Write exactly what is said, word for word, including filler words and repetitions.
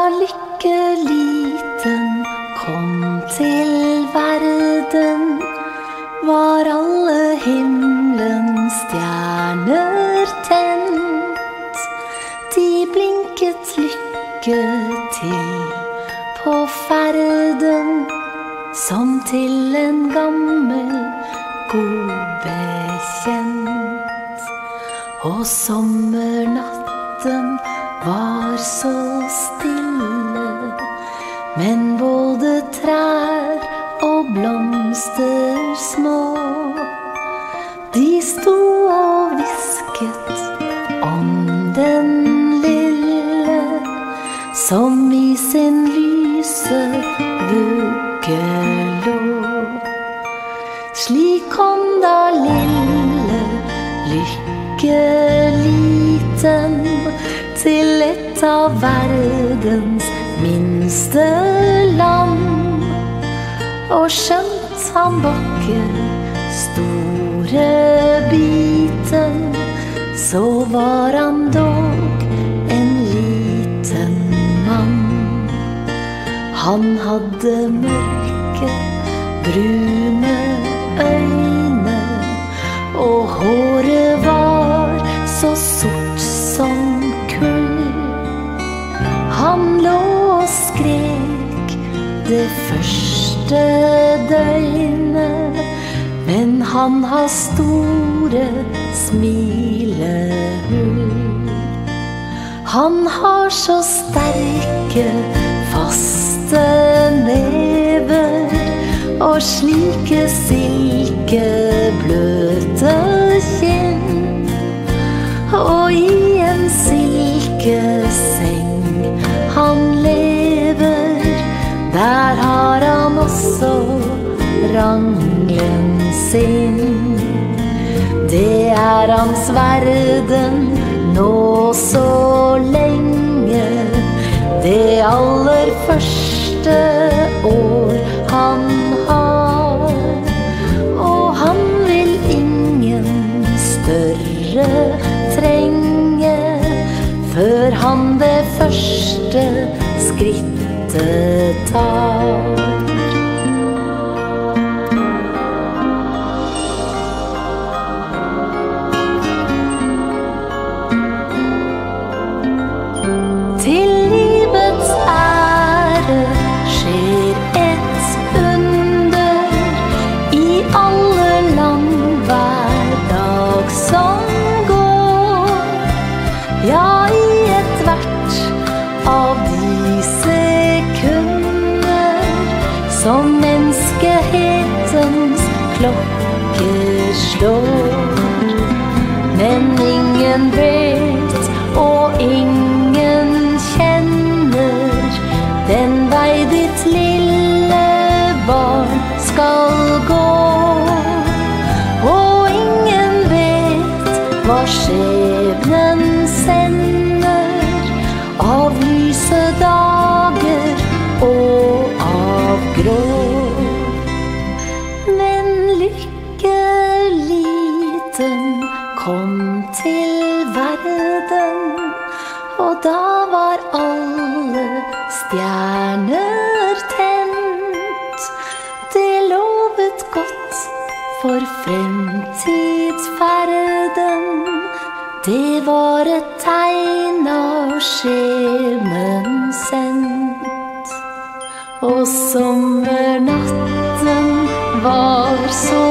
lykkeliten kom til verden, var alle himmelens stjerner tent. De blinket lykke til på ferden, som til en gammel, god bekjent. Og sommernatten var så stille, men både trær og blomster små, de sto og hvisket om den lille, som i sin lyse vugge lå. Slik kom da lille lykkeliten til et av verdens minste land. Og skjønt han bakker store biten, så var han dog en liten mann. Han hadde mørke, brune øyne, og håret var så sort som kull. Han lå og skrek det første døgnet, men han har store smilehull. Han har så sterke, faste never, og slike silkebløte kinn. Og i en silkeseng han lever, der har han også ranglen sin. Det er hans verden nå så lenge, det aller første år han har. Og han vil ingen større trenge, før han det første skrittet tar. Til livets ære skjer et under i alle land hver dag som går. Ja, i et hvert av de sekunder som menneskehetens klokker slår. Men ingen vet og ingen kjenner den vei ditt lille barn skal gå. Og ingen vet hva skjebnen sender av lyse dager og av grå. Men lykkeliten kom til verden, og da var alle stjerner tent. Det lovet godt for fremtidsferden, det var et tegn av skjebnen sendt. Og sommernatten var så